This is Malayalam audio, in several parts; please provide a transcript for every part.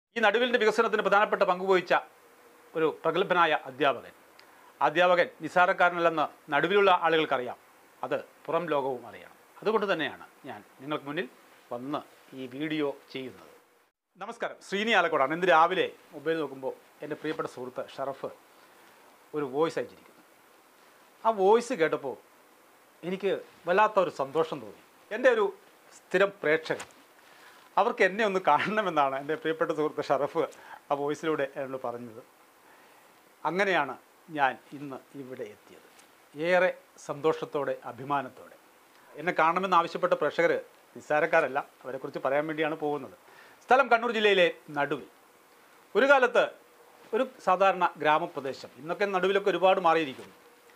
ഈ നടുവിലിൻ്റെ വികസനത്തിന് പ്രധാനപ്പെട്ട പങ്കുവഹിച്ച ഒരു പ്രഗത്ഭനായ അധ്യാപകൻ നിസ്സാരക്കാരനല്ലെന്ന് നടുവിലുള്ള ആളുകൾക്കറിയാം. അത് പുറം ലോകവും അറിയണം. അതുകൊണ്ട് തന്നെയാണ് ഞാൻ നിങ്ങൾക്ക് മുന്നിൽ വന്ന് ഈ വീഡിയോ ചെയ്യുന്നത്. നമസ്കാരം, ശ്രീനി ആലക്കോടാണ്. ഇന്ന് രാവിലെ മൊബൈൽ നോക്കുമ്പോൾ എൻ്റെ പ്രിയപ്പെട്ട സുഹൃത്ത് ഷറഫ് ഒരു വോയിസ് അയച്ചിരിക്കുന്നു. ആ വോയിസ് കേട്ടപ്പോൾ എനിക്ക് വല്ലാത്ത ഒരു സന്തോഷം തോന്നി. എൻ്റെ ഒരു സ്ഥിരം പ്രേക്ഷകൻ, അവർക്ക് എന്നെ ഒന്ന് കാണണമെന്നാണ് എൻ്റെ പ്രിയപ്പെട്ട സുഹൃത്ത് ഷറഫ് ആ വോയിസിലൂടെ എന്നോട് പറഞ്ഞത്. അങ്ങനെയാണ് ഞാൻ ഇന്ന് ഇവിടെ എത്തിയത്. ഏറെ സന്തോഷത്തോടെ, അഭിമാനത്തോടെ. എന്നെ കാണണമെന്ന് ആവശ്യപ്പെട്ട പ്രേക്ഷകർ നിസ്സാരക്കാരല്ല, അവരെക്കുറിച്ച് പറയാൻ വേണ്ടിയാണ് പോകുന്നത്. സ്ഥലം കണ്ണൂർ ജില്ലയിലെ നടുവിൽ. ഒരു കാലത്ത് ഒരു സാധാരണ ഗ്രാമപ്രദേശം, ഇന്നൊക്കെ നടുവിലൊക്കെ ഒരുപാട് മാറിയിരിക്കുന്നു.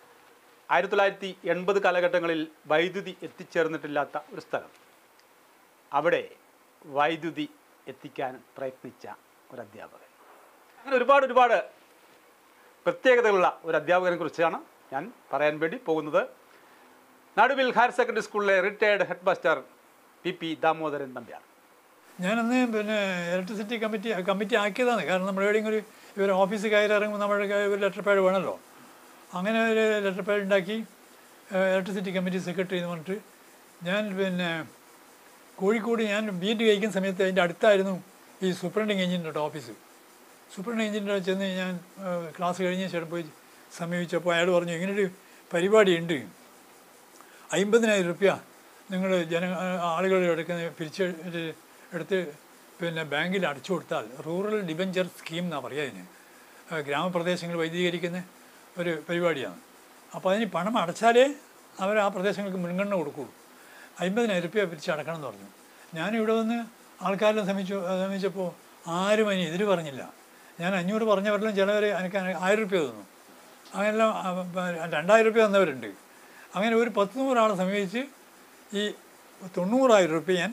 1980 കാലഘട്ടങ്ങളിൽ വൈദ്യുതി എത്തിച്ചേർന്നിട്ടില്ലാത്ത ഒരു സ്ഥലം. അവിടെ വൈദ്യുതി എത്തിക്കാൻ പ്രയത്നിച്ച ഒരു അധ്യാപകൻ. അങ്ങനെ ഒരുപാട് പ്രത്യേകതകളുള്ള ഒരു അധ്യാപകനെ കുറിച്ചാണ് ഞാൻ പറയാൻ വേണ്ടി പോകുന്നത്. നടുവിൽ ഹയർ സെക്കൻഡറി സ്കൂളിലെ retired head master PP Damodaran Nambiar. ഞാനന്ന് ഇലക്ട്രിസിറ്റി കമ്മിറ്റി ആക്കിയതാണ്. കാരണം നമ്മുടെ എവിടെയെങ്കിലും ഇവർ ഓഫീസ് കയറി ഇറങ്ങുമ്പോൾ നമ്മുടെ ഒരു ലെറ്റർ പാഡ് വേണമല്ലോ. അങ്ങനെ ഒരു ലെറ്റർ പാഡ് ഉണ്ടാക്കി ഇലക്ട്രിസിറ്റി കമ്മിറ്റി സെക്രട്ടറി എന്ന് പറഞ്ഞിട്ട് ഞാൻ കോഴിക്കോട് ഞാൻ BEd കഴിക്കുന്ന സമയത്ത് അതിൻ്റെ അടുത്തായിരുന്നു ഈ സൂപ്രണ്ടിങ് എഞ്ചിൻ്റെ ഓഫീസ്. സൂപ്രണ്ടിങ് എഞ്ചിൻ്റെ ചെന്ന് ഞാൻ ക്ലാസ് കഴിഞ്ഞ ശേഷം പോയി സമീപിച്ചപ്പോൾ അയാൾ പറഞ്ഞു, ഇങ്ങനൊരു പരിപാടിയുണ്ട്, 50,000 രൂപ നിങ്ങൾ ആളുകളുടെ എടുത്ത് ബാങ്കിൽ അടച്ചു കൊടുത്താൽ, റൂറൽ ഡിബഞ്ചർ സ്കീം എന്നാണ് പറയുക അതിന്, ഗ്രാമപ്രദേശങ്ങൾ വൈദ്യുതീകരിക്കുന്ന ഒരു പരിപാടിയാണ്. അപ്പോൾ അതിന് പണം അടച്ചാലേ അവർ ആ പ്രദേശങ്ങൾക്ക് മുൻഗണന കൊടുക്കുകയുള്ളൂ. 50,000 രൂപ പിരിച്ചടക്കണം എന്ന് പറഞ്ഞു. ഞാനിവിടെ വന്ന് ആൾക്കാരെല്ലാം ശ്രമിച്ചപ്പോൾ ആരും അതിന് എതിര് പറഞ്ഞില്ല. ഞാൻ 500 പറഞ്ഞവരെല്ലാം ചിലവർ എനിക്ക് 1000 രൂപ തന്നു. അങ്ങനെല്ലാം 2000 രൂപ തന്നവരുണ്ട്. അങ്ങനെ ഒരു 10-100 ആളെ സമീപിച്ച് ഈ 90,000 രൂപ ഞാൻ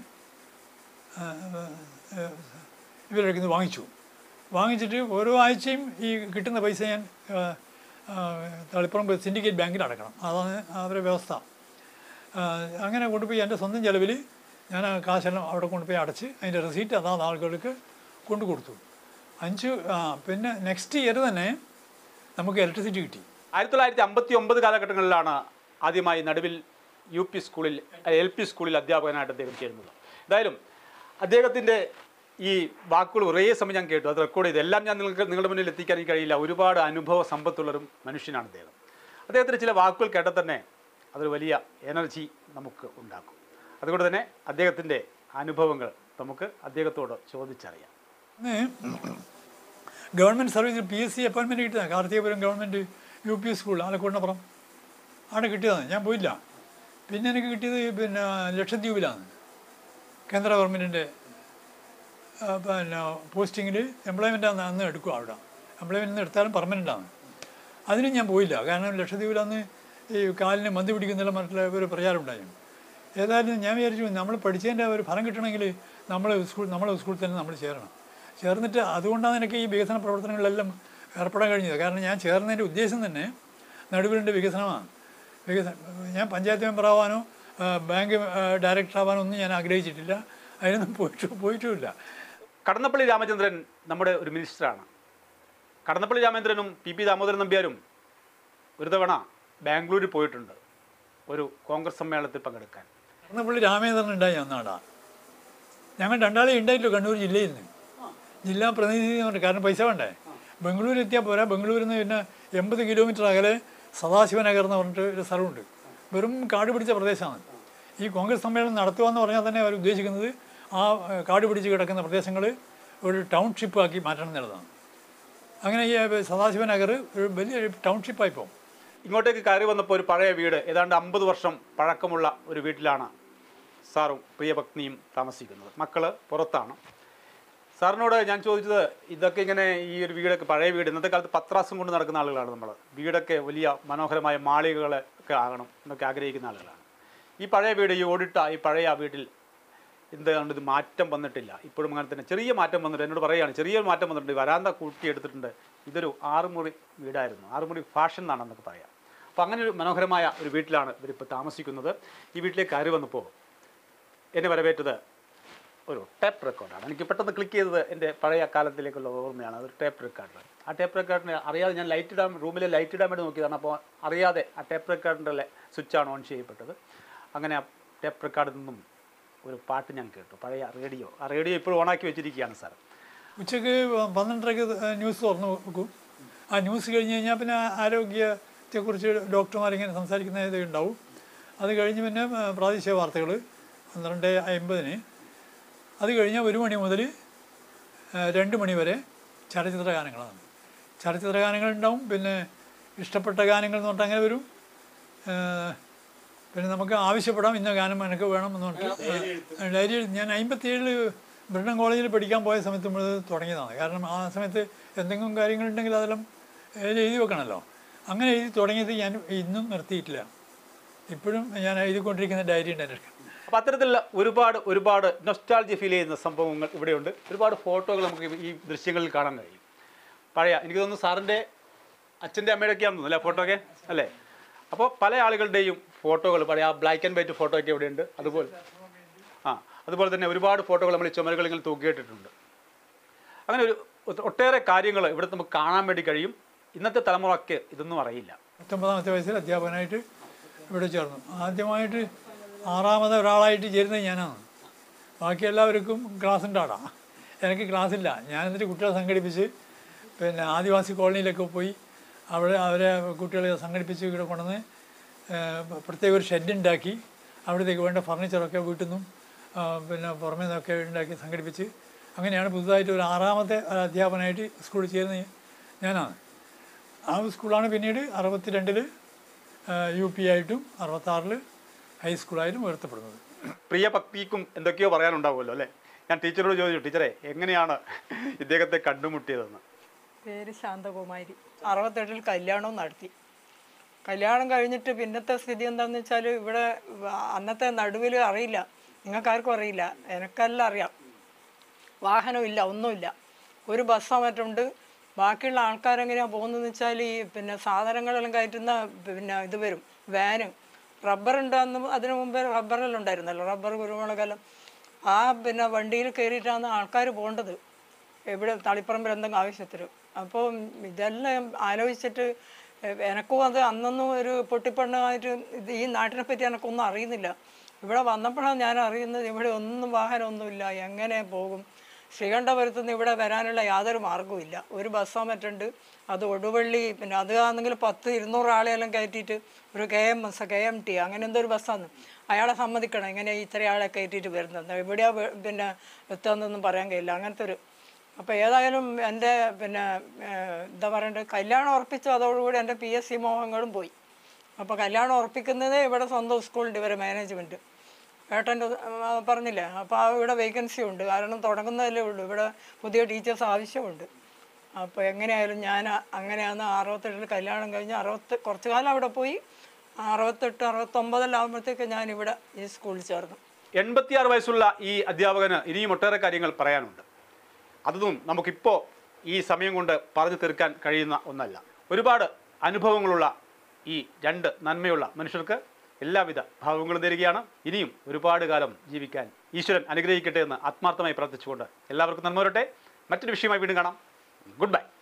ഇവരുടെ നിന്ന് വാങ്ങിച്ചിട്ട് ഓരോ ആഴ്ചയും ഈ കിട്ടുന്ന പൈസ ഞാൻ തളിപ്പുറം സിൻഡിക്കേറ്റ് ബാങ്കിൽ അടക്കണം. അതാണ് അവരുടെ വ്യവസ്ഥ. അങ്ങനെ കൊണ്ടുപോയി എൻ്റെ സ്വന്തം ചിലവിൽ ഞാൻ ആ കാശെല്ലാം അവിടെ കൊണ്ടുപോയി അടച്ച് അതിൻ്റെ റെസീറ്റ് അതാത് ആളുകൾക്ക് കൊണ്ടു കൊടുത്തു. പിന്നെ നെക്സ്റ്റ് ഇയർ തന്നെ നമുക്ക് ഇലക്ട്രിസിറ്റി കിട്ടി. 1959 കാലഘട്ടങ്ങളിലാണ് ആദ്യമായി നടുവിൽ LP സ്കൂളിൽ അധ്യാപകനായിട്ട് അദ്ദേഹം ചേരുന്നത്. എന്തായാലും അദ്ദേഹത്തിൻ്റെ ഈ വാക്കുകൾ കുറേ സമയം ഞാൻ കേട്ടു, അത് റെക്കോർഡ് ചെയ്തു. എല്ലാം ഞാൻ നിങ്ങളുടെ മുന്നിൽ എത്തിക്കാൻ കഴിയില്ല. ഒരുപാട് അനുഭവ സമ്പത്തുള്ളൊരു മനുഷ്യനാണ് അദ്ദേഹം. അദ്ദേഹത്തിൻ്റെ ചില വാക്കുകൾ കേട്ടാൽ തന്നെ അതൊരു വലിയ എനർജി നമുക്ക് ഉണ്ടാക്കും. അതുകൊണ്ട് തന്നെ അദ്ദേഹത്തിൻ്റെ അനുഭവങ്ങൾ നമുക്ക് അദ്ദേഹത്തോട് ചോദിച്ചറിയാം. ഗവൺമെൻറ് സർവീസിൽ PSC അപ്പോയിൻമെൻറ്റ് കിട്ടിയതാണ്. കാർത്തികപുരം ഗവൺമെൻറ് UP സ്കൂൾ ആലക്കോടിനപ്പുറം അവിടെ കിട്ടിയതാണ്. ഞാൻ പോയില്ല. പിന്നെ എനിക്ക് കിട്ടിയത് ലക്ഷദ്വീപിലാണ്. കേന്ദ്ര ഗവൺമെൻറ്റിൻ്റെ പോസ്റ്റിങ്ങിൽ എംപ്ലോയ്മെൻ്റ് അന്ന് എടുക്കുക. അവിടെ എംപ്ലോയ്മെൻറ്റ് എടുത്താലും പെർമനൻ്റാണ്. അതിനും ഞാൻ പോയില്ല. കാരണം ലക്ഷദ്വീപിലന്ന് ഈ കാലിന് മന്തി പിടിക്കുന്നില്ല മറ്റുള്ള ഒരു പ്രചാരം ഉണ്ടായിരുന്നു. ഏതായാലും ഞാൻ വിചാരിച്ചു, നമ്മൾ പഠിച്ചതിൻ്റെ ഒരു ഫലം കിട്ടണമെങ്കിൽ നമ്മളെ സ്കൂളിൽ തന്നെ നമ്മൾ ചേർന്നിട്ട് അതുകൊണ്ടാണ് എനിക്ക് ഈ വികസന പ്രവർത്തനങ്ങളിലെല്ലാം ഏർപ്പെടാൻ കഴിഞ്ഞത്. കാരണം ഞാൻ ചേർന്നതിൻ്റെ ഉദ്ദേശം തന്നെ നടുവിലിൻ്റെ വികസനമാണ്. ഞാൻ പഞ്ചായത്ത് മെമ്പറാവാനോ ബാങ്ക് ഡയറക്ടറാവാനോ ഒന്നും ഞാൻ ആഗ്രഹിച്ചിട്ടില്ല. അതിനൊന്നും പോയിട്ടുമില്ല. കടന്നപ്പള്ളി രാമചന്ദ്രൻ നമ്മുടെ ഒരു മിനിസ്റ്ററാണ്. കടന്നപ്പള്ളി രാമചന്ദ്രനും PP ദാമോദരൻ നമ്പ്യാരും ഒരു തവണ ബാംഗ്ലൂരിൽ പോയിട്ടുണ്ട് ഒരു കോൺഗ്രസ് സമ്മേളനത്തിൽ പങ്കെടുക്കാൻ. കടന്നപ്പള്ളി രാമചന്ദ്രൻ ഉണ്ടായി ഒന്നാടാ. ഞങ്ങൾ രണ്ടാളെ ഉണ്ടായില്ലോ കണ്ണൂർ ജില്ലയിൽ നിന്ന്. ജില്ലാ പ്രതിനിധി എന്ന് പറഞ്ഞിട്ട്, കാരണം പൈസ വേണ്ടേ. ബംഗളൂരു എത്തിയാൽ പോരാ. ബംഗളൂരിൽ നിന്ന് പിന്നെ 80 കിലോമീറ്റർ അകലെ സദാശിവനഗർ എന്ന് പറഞ്ഞിട്ട് ഒരു സ്ഥലമുണ്ട്. വെറും കാട് പിടിച്ച പ്രദേശമാണ്. ഈ കോൺഗ്രസ് സമ്മേളനം നടത്തുക എന്ന് പറഞ്ഞാൽ തന്നെ അവർ ഉദ്ദേശിക്കുന്നത് ആ കാട് പിടിച്ച് കിടക്കുന്ന പ്രദേശങ്ങൾ ഒരു ടൗൺഷിപ്പ് ആക്കി മാറ്റണം എന്നുള്ളതാണ്. അങ്ങനെ ഈ സദാശിവനഗർ ഒരു വലിയൊരു ടൗൺഷിപ്പായി പോകും. ഇങ്ങോട്ടേക്ക് കയറി വന്നപ്പോൾ ഒരു പഴയ വീട്, ഏതാണ്ട് 50 വർഷം പഴക്കമുള്ള ഒരു വീട്ടിലാണ് സാറും പ്രിയപത്നിയും താമസിക്കുന്നത്. മക്കൾ പുറത്താണ്. സാറിനോട് ഞാൻ ചോദിച്ചത്, ഇതൊക്കെ ഇങ്ങനെ ഈ ഒരു വീടൊക്കെ പഴയ വീട്, ഇന്നത്തെ കാലത്ത് പത്രാസം കൊണ്ട് നടക്കുന്ന ആളുകളാണ് നമ്മൾ. വീടൊക്കെ വലിയ മനോഹരമായ മാളികകളൊക്കെ ആകണം എന്നൊക്കെ ആഗ്രഹിക്കുന്ന ആളുകളാണ്. ഈ പഴയ വീട്, ഈ ഓടിട്ട ഈ പഴയ വീട്ടിൽ എന്തുകൊണ്ട് ഇത് മാറ്റം വന്നിട്ടില്ല? ഇപ്പോഴും അങ്ങനെ തന്നെ ചെറിയ മാറ്റം വന്നിട്ട് എന്നോട് പറയുകയാണ്, ചെറിയ മാറ്റം വന്നിട്ടുണ്ട്. വരാന്ത കൂട്ടിയെടുത്തിട്ടുണ്ട്. ഇതൊരു 6 മുറി വീടായിരുന്നു. 6 മുറി ഫാഷൻ എന്നാണെന്നൊക്കെ പറയാം. അപ്പോൾ അങ്ങനെ ഒരു മനോഹരമായ ഒരു വീട്ടിലാണ് ഇവരിപ്പോൾ താമസിക്കുന്നത്. ഈ വീട്ടിലേക്ക് കയറി വന്നപ്പോൾ എന്നെ വരവേറ്റത് ഒരു ടേപ്പ് റെക്കോർഡാണ്. എനിക്ക് പെട്ടെന്ന് ക്ലിക്ക് ചെയ്തത് എൻ്റെ പഴയ കാലത്തിലേക്കുള്ള ഓർമ്മയാണ്. അതൊരു ടേപ്പ് റെക്കോർഡർ. ആ ടേപ്പ് റെക്കോർഡിന് അറിയാതെ ഞാൻ റൂമിലെ ലൈറ്റ് ഇടാൻ വേണ്ടി നോക്കിയതാണ്. അപ്പോൾ അറിയാതെ ആ ടേപ്പ് റെക്കോർഡിൻ്റെ സ്വിച്ചാണ് ഓൺ ചെയ്യപ്പെട്ടത്. അങ്ങനെ ആ ടേപ്പ് റെക്കോർഡിൽ നിന്നും ഒരു പാട്ട് ഞാൻ കേട്ടു, പഴയ റേഡിയോ. ആ റേഡിയോ ഇപ്പോഴും ഓണാക്കി വെച്ചിരിക്കുകയാണ് സാർ. ഉച്ചയ്ക്ക് 12:30 ന്യൂസ് തുറന്നു വെക്കും. ആ ന്യൂസ് കഴിഞ്ഞ് കഴിഞ്ഞാൽ പിന്നെ ആരോഗ്യത്തെക്കുറിച്ച് ഡോക്ടർമാരിങ്ങനെ സംസാരിക്കുന്ന ഇത് ഉണ്ടാവും. അത് കഴിഞ്ഞ് പിന്നെ പ്രാദേശിക വാർത്തകൾ 12:50. അത് കഴിഞ്ഞാൽ 1 മണി മുതൽ 2 മണി വരെ ചലച്ചിത്ര ഗാനങ്ങളാണ്. ചലച്ചിത്ര ഗാനങ്ങളുണ്ടാവും. പിന്നെ ഇഷ്ടപ്പെട്ട ഗാനങ്ങൾ എന്ന് പറഞ്ഞിട്ട് അങ്ങനെ വരും. പിന്നെ നമുക്ക് ആവശ്യപ്പെടാം, ഇന്ന ഗാനം എനിക്ക് വേണം എന്ന് പറഞ്ഞിട്ട് ഡയറി. ഞാൻ 57 ബ്രിട്ടൻ കോളേജിൽ പഠിക്കാൻ പോയ സമയത്ത് നമ്മൾ തുടങ്ങിയതാണ്. കാരണം ആ സമയത്ത് എന്തെങ്കിലും കാര്യങ്ങളുണ്ടെങ്കിൽ അതെല്ലാം എഴുതി വെക്കണമല്ലോ. അങ്ങനെ എഴുതി തുടങ്ങിയത് ഞാൻ ഇന്നും നിർത്തിയിട്ടില്ല. ഇപ്പോഴും ഞാൻ എഴുതിക്കൊണ്ടിരിക്കുന്ന ഡയറി ഉണ്ട് എൻ്റെ. അപ്പോൾ അത്തരത്തിലുള്ള ഒരുപാട് നൊസ്റ്റാൾജി ഫീൽ ചെയ്യുന്ന സംഭവങ്ങൾ ഇവിടെയുണ്ട്. ഒരുപാട് ഫോട്ടോകൾ നമുക്ക് ഈ ദൃശ്യങ്ങളിൽ കാണാൻ കഴിയും. പഴയ, എനിക്ക് തോന്നുന്നു സാറിൻ്റെ അച്ഛൻ്റെ അമ്മയുടെയൊക്കെ ആണെന്ന് തോന്നുന്നു അല്ലേ ഫോട്ടോ ഒക്കെ അല്ലേ? അപ്പോൾ പല ആളുകളുടെയും ഫോട്ടോകൾ, പഴയ ആ ബ്ലാക്ക് ആൻഡ് വൈറ്റ് ഫോട്ടോ ഒക്കെ ഇവിടെയുണ്ട്. അതുപോലെ തന്നെ ഒരുപാട് ഫോട്ടോകൾ നമ്മൾ ഈ ചുമരുകളിൽ ഇങ്ങനെ തൂക്കിയിട്ടിട്ടുണ്ട്. അങ്ങനെ ഒട്ടേറെ കാര്യങ്ങൾ ഇവിടെ നമുക്ക് കാണാൻ വേണ്ടി കഴിയും. ഇന്നത്തെ തലമുറയ്ക്ക് ഇതൊന്നും അറിയില്ല. 19ാമത്തെ വയസ്സിൽ അധ്യാപകനായിട്ട് ഇവിടെ ചേർന്നു. ആദ്യമായിട്ട് 6ാമത് ഒരാളായിട്ട് ചേരുന്നത് ഞാനാണ്. ബാക്കി എല്ലാവർക്കും ക്ലാസ് ഉണ്ടാടാ, എനിക്ക് ക്ലാസ്സില്ല. ഞാനെന്നിട്ട് കുട്ടികളെ സംഘടിപ്പിച്ച് പിന്നെ ആദിവാസി കോളനിയിലൊക്കെ പോയി അവരെ കുട്ടികളെ സംഘടിപ്പിച്ച് ഇവിടെ കൊണ്ടുവന്ന് പ്രത്യേക ഒരു ഷെഡ് ഉണ്ടാക്കി അവിടത്തേക്ക് വേണ്ട ഫർണിച്ചറൊക്കെ വീട്ടിൽ നിന്നും പിന്നെ പുറമേ നിന്നൊക്കെ ഉണ്ടാക്കി സംഘടിപ്പിച്ച് അങ്ങനെയാണ് പുതുതായിട്ട് ഒരു 6ാമത്തെ അധ്യാപകനായിട്ട് സ്കൂളിൽ ചേരുന്നത് ഞാനാണ്. ആ സ്കൂളാണ് പിന്നീട് 62 UP ആയിട്ടും 66 ഹൈസ്കൂളായിട്ടും ഉയർത്തപ്പെടുന്നത്. പ്രിയ ഭക്തിക്കും എന്തൊക്കെയോ പറയാനുണ്ടാവുമല്ലോ അല്ലേ? ഞാൻ ടീച്ചറോട് ചോദിച്ചു, ടീച്ചറെ എങ്ങനെയാണ് ഇദ്ദേഹത്തെ കണ്ടുമുട്ടിയതെന്ന്. പേര് ശാന്തകുമാരി. 68 കല്യാണവും നടത്തി. കല്യാണം കഴിഞ്ഞിട്ട് പിന്നത്തെ സ്ഥിതി എന്താണെന്ന് വെച്ചാൽ ഇവിടെ അന്നത്തെ നടുവിൽ അറിയില്ല, നിങ്ങൾക്കാർക്കും അറിയില്ല, എനിക്കെല്ലാം അറിയാം. വാഹനമില്ല, ഒന്നുമില്ല. ഒരു ബസ്സോ മറ്റുണ്ട്. ബാക്കിയുള്ള ആൾക്കാരെങ്ങനെയാണ് പോകുന്നതെന്ന് വെച്ചാൽ ഈ പിന്നെ സാധനങ്ങളെല്ലാം കയറ്റുന്ന പിന്നെ ഇത് വരും, വാന്. റബ്ബറുണ്ട്, അന്ന് അതിനു മുമ്പേ റബ്ബറെല്ലാം ഉണ്ടായിരുന്നല്ലോ, റബ്ബർ, കുരുമുളകെല്ലാം. ആ പിന്നെ വണ്ടിയിൽ കയറിയിട്ടാണ് ആൾക്കാർ പോകേണ്ടത് എവിടെ, തളിപ്പറമ്പിൽ എന്തെങ്കിലും ആവശ്യത്തിന്. അപ്പോൾ ഇതെല്ലാം ആലോചിച്ചിട്ട് എനക്കും അത് അന്നൊന്നും ഒരു പൊട്ടിപ്പണ്ണായിട്ട് ഈ നാട്ടിനെ പറ്റി എനക്കൊന്നും അറിയുന്നില്ല. ഇവിടെ വന്നപ്പോഴാണ് ഞാൻ അറിയുന്നത് ഇവിടെ ഒന്നും വാഹനമൊന്നുമില്ല, എങ്ങനെ പോകും. ശ്രീകണ്ഠപുരത്തുനിന്ന് ഇവിടെ വരാനുള്ള യാതൊരു മാർഗ്ഗവുമില്ല. ഒരു ബസ്സോ മറ്റുണ്ട്, അത് ഒടുവള്ളി. പിന്നെ അത് ആണെങ്കിൽ 100-200 ആളെയെല്ലാം കയറ്റിയിട്ട് ഒരു KMT അങ്ങനെ എന്തോ ഒരു ബസ്സാണ്. അയാളെ സമ്മതിക്കണം ഇങ്ങനെ ഇത്ര ആളെ കയറ്റിയിട്ട് വരുന്നത്. എവിടെയാണ് പിന്നെ എത്തുകയെന്നൊന്നും പറയാൻ കഴിയില്ല, അങ്ങനത്തെ ഒരു. അപ്പോൾ ഏതായാലും എൻ്റെ പിന്നെ എന്താ പറയണ്ടത്, കല്യാണം ഉറപ്പിച്ചു. അതോടുകൂടി എൻ്റെ PSC മോഹങ്ങളും പോയി. അപ്പോൾ കല്യാണം ഉറപ്പിക്കുന്നതേ ഇവിടെ സ്വന്തം സ്കൂളിൻ്റെ ഇവരെ മാനേജ്മെൻറ്റ് ഏട്ടൻ്റെ പറഞ്ഞില്ലേ. അപ്പോൾ ഇവിടെ വേക്കൻസി ഉണ്ട്, കാരണം തുടങ്ങുന്നതല്ലേ ഉള്ളൂ. ഇവിടെ പുതിയ ടീച്ചേഴ്സ് ആവശ്യമുണ്ട്. അപ്പോൾ എങ്ങനെയായാലും ഞാൻ അങ്ങനെയാണ് 68 കല്യാണം കഴിഞ്ഞ് കുറച്ച് കാലം അവിടെ പോയി. 68-69 ആകുമ്പോഴത്തേക്ക് ഞാൻ ഇവിടെ ഈ സ്കൂളിൽ ചേർന്നു. 86 വയസ്സുള്ള ഈ അധ്യാപകന് ഇനിയും ഒട്ടേറെ കാര്യങ്ങൾ പറയാനുണ്ട്. അതൊന്നും നമുക്കിപ്പോൾ ഈ സമയം കൊണ്ട് പറഞ്ഞു തീർക്കാൻ കഴിയുന്ന ഒന്നല്ല. ഒരുപാട് അനുഭവങ്ങളുള്ള ഈ 2 നന്മയുള്ള മനുഷ്യർക്ക് എല്ലാവിധ ഭാവങ്ങളും തരികയാണ്. ഇനിയും ഒരുപാട് കാലം ജീവിക്കാൻ ഈശ്വരൻ അനുഗ്രഹിക്കട്ടെ എന്ന് ആത്മാർത്ഥമായി പ്രാർത്ഥിച്ചുകൊണ്ട് എല്ലാവർക്കും നന്മ വരട്ടെ. മറ്റൊരു വിഷയമായി വീണ്ടും കാണാം. Good by.